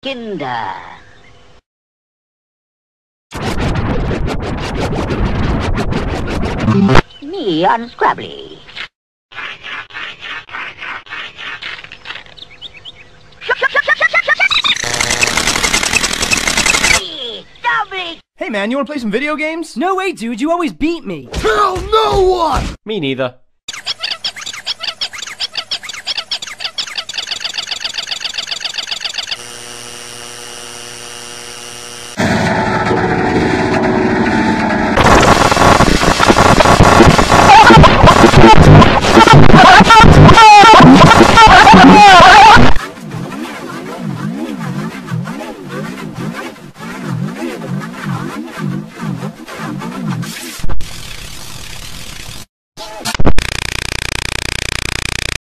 Kinder. Me unscrabbly. Hey man, you wanna play some video games? No way, dude, you always beat me. Tell no one! Me neither.